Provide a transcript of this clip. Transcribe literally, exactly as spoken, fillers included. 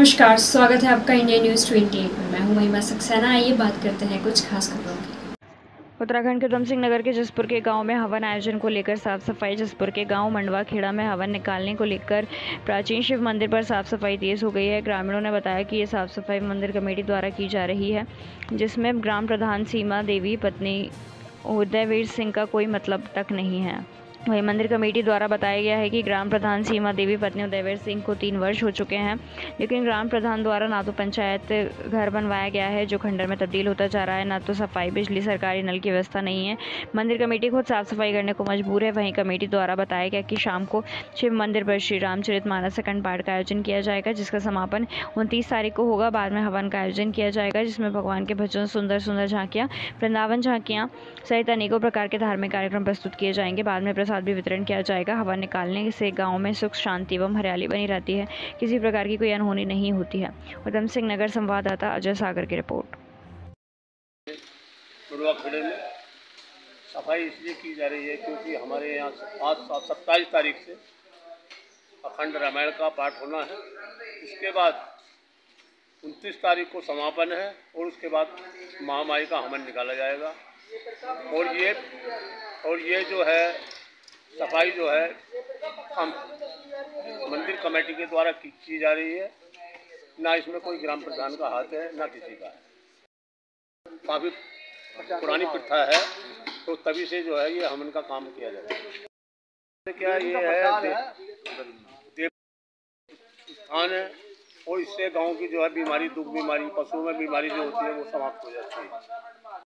नमस्कार, स्वागत है आपका इंडिया न्यूज़ अट्ठाईस में। मैं हूं महिमा सक्सेना। आइए बात करते हैं कुछ खास खबरों की। उत्तराखंड के उधम सिंह नगर के जसपुर के गांव में हवन आयोजन को लेकर साफ सफाई। जसपुर के गांव मंडवा खेड़ा में हवन निकालने को लेकर प्राचीन शिव मंदिर पर साफ सफाई तेज हो गई है। ग्रामीणों ने बताया कि ये साफ सफाई मंदिर कमेटी द्वारा की जा रही है, जिसमें ग्राम प्रधान सीमा देवी पत्नी उदयवीर सिंह का कोई मतलब तक नहीं है। वहीं मंदिर कमेटी द्वारा बताया गया है कि ग्राम प्रधान सीमा देवी पत्नी उदयवीर सिंह को तीन वर्ष हो चुके हैं, लेकिन ग्राम प्रधान द्वारा ना तो पंचायत घर बनवाया गया है जो खंडर में तब्दील होता जा रहा है, ना तो सफाई, बिजली, सरकारी नल की व्यवस्था नहीं है। मंदिर कमेटी खुद साफ सफाई करने को मजबूर है। वहीं कमेटी द्वारा बताया गया कि शाम को शिव मंदिर पर श्री रामचरितमानस अखंड पाठ का आयोजन किया जाएगा, जिसका समापन उनतीस तारीख को होगा। बाद में हवन का आयोजन किया जाएगा, जिसमें भगवान के भजन, सुंदर सुंदर झांकियाँ, वृंदावन झांकियाँ सहित अनेकों प्रकार के धार्मिक कार्यक्रम प्रस्तुत किए जाएंगे। बाद में प्रसाद भी वितरण किया जाएगा। हवन निकालने से गांव में सुख, शांति एवं हरियाली बनी रहती है, किसी प्रकार की कोई अनहोनी नहीं होती है। उधम सिंह नगर संवाददाता अजय सागर की रिपोर्ट। खेड़े में सफाई इसलिए की जा रही है क्योंकि हमारे यहाँ आज सत्ताईस तारीख से अखंड रामायण का पाठ होना है। उसके बाद उनतीस तारीख को समापन है और उसके बाद महामाई का हवन निकाला जाएगा। और ये और ये जो है सफाई जो है हम मंदिर कमेटी के द्वारा की, की जा रही है। ना इसमें कोई ग्राम प्रधान का हाथ है, ना किसी का है। काफ़ी पुरानी प्रथा है, तो तभी से जो है ये हवन का काम किया जाता है। क्या ये है देव स्थान है और इससे गांव की जो है बीमारी, दुख बीमारी, पशुओं में बीमारी जो होती है वो समाप्त हो जाती है।